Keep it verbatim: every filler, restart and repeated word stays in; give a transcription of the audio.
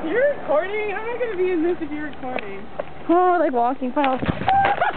You're recording? How am I going to be in this if you're recording? Oh, like walking files.